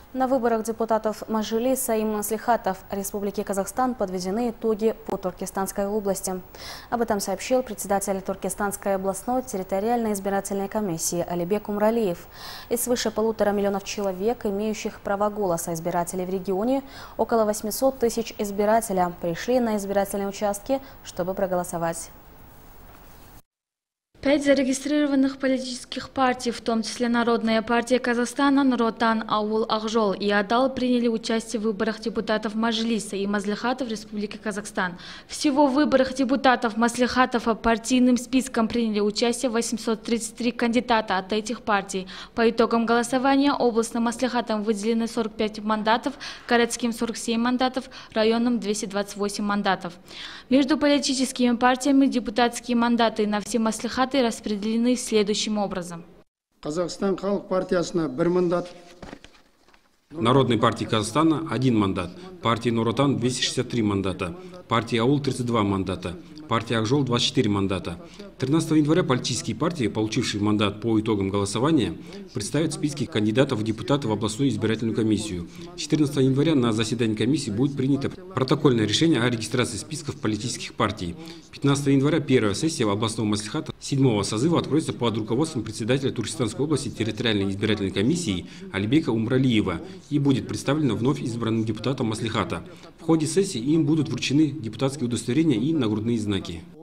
На выборах депутатов Мажилиса и Маслихатов Республики Казахстан подведены итоги по Туркестанской области. Об этом сообщил председатель Туркестанской областной территориальной избирательной комиссии Алибек Умралиев. Из свыше 1,5 миллиона человек, имеющих право голоса избирателей в регионе, около 800 тысяч избирателей пришли на избирательные участки, чтобы проголосовать. 5 зарегистрированных политических партий, в том числе Народная партия Казахстана, Нур Отан, Ауыл Акжол и Адал, приняли участие в выборах депутатов Мажилиса и Маслихатов Республики Казахстан. Всего в выборах депутатов Маслихатов по партийным спискам приняли участие 833 кандидата от этих партий. По итогам голосования областным Маслихатам выделены 45 мандатов, городским 47 мандатов, районным 228 мандатов. Между политическими партиями депутатские мандаты на все Маслихаты распределены следующим образом. Казахстан Халық партиясына 1 мандат. Народной партии Казахстана 1 мандат, партии Нур Отан 263 мандата, партии Аул 32 мандата, партии Акжол 24 мандата. 13 января политические партии, получившие мандат по итогам голосования, представят списки кандидатов в депутаты в областную избирательную комиссию. 14 января на заседании комиссии будет принято протокольное решение о регистрации списков политических партий. 15 января первая сессия областного маслихата 7-го созыва откроется под руководством председателя Туркестанской области территориальной избирательной комиссии Алибека Умралиева и будет представлена вновь избранным депутатам маслихата. В ходе сессии им будут вручены депутатские удостоверения и нагрудные знаки.